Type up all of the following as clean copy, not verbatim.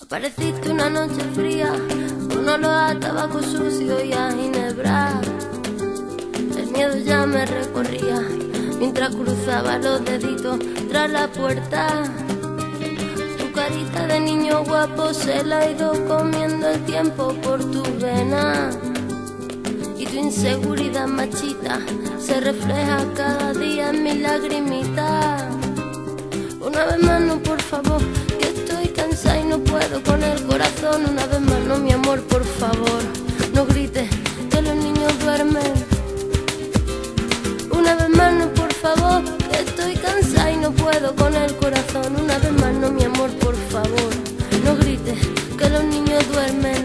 Apareciste una noche fría, con olor a tabaco sucio y a ginebra. El miedo ya me recorría mientras cruzaba los deditos tras la puerta. Tu carita de niño guapo se la ha ido comiendo el tiempo por tus venas. Y tu inseguridad machita se refleja cada día en mis lagrimitas. Una vez más no, por favor, que estoy cansada y no puedo con el corazón. Una vez más no, mi amor, por favor, no grites que los niños duermen. Una vez más no, por favor, que estoy cansada y no puedo con el corazón. Una vez más no, mi amor, por favor, no grites que los niños duermen.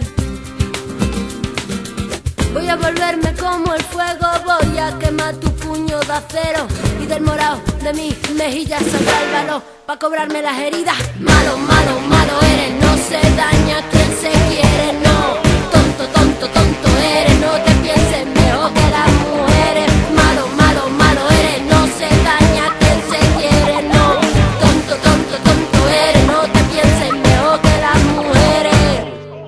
Voy a volverme como el fuego, voy a quemar tu puño de acero, y del morado de mis mejillas saldrá el valor pa' cobrarme las heridas. Malo, malo, malo eres, no se daña quien se quiere, no. Tonto, tonto, tonto eres, no te pienses mejor que las mujeres. Malo, malo, malo eres, no se daña quien se quiere, no. Tonto, tonto, tonto eres, no te pienses mejor que las mujeres.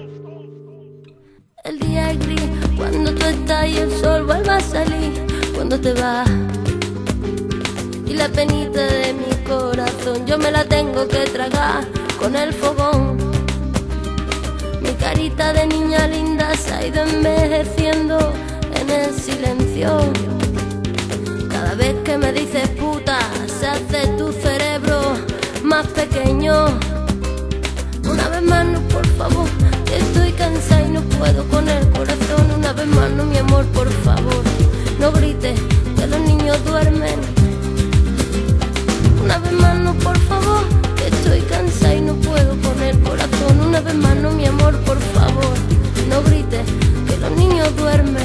El día es gris cuando tú estás y el sol vuelve a salir cuando te vas. Y la penita de mi corazón yo me la tengo que tragar con el fogón. Mi carita de niña linda se ha ido envejeciendo en el silencio. Cada vez que me dices puta se hace tu cerebro más pequeño. Una vez más no, por favor, que estoy cansada y no puedo con el corazón. Una vez más no, mi amor, por favor, no grites que los niños duermen. Una vez más no, por favor, que estoy cansada y no puedo con el corazón. Una vez más no, mi amor, por favor, no grites que los niños duermen.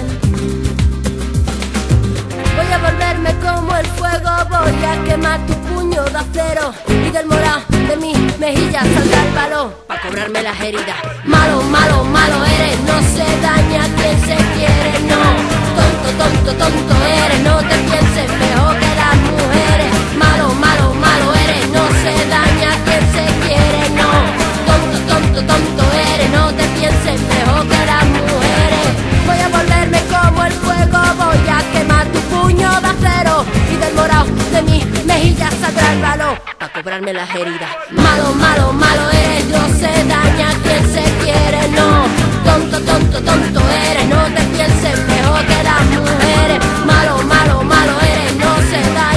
Voy a volverme como el fuego, voy a quemar tu puño de acero, y del morado de mis mejillas saldrá el valor pa' cobrarme las heridas. Malo, malo, malo eres, no se daña quien se quiere, no. Tonto, tonto, tonto eres, no te pienses mejor que las mujeres. Malo, malo, malo eres, no se daña quien se quiere, no. Tonto, tonto, tonto eres, no te pienses mejor que las mujeres. Voy a volverme como el fuego, voy a quemar tu puño de acero, y del morado de mis mejillas saldrá el valor pa' cobrarme las heridas. Malo, malo, malo eres, no se daña quien se quiere, no. Tonto, tonto, tonto eres, no te pienses mejor que las mujeres. Malo, malo, malo eres, no se daña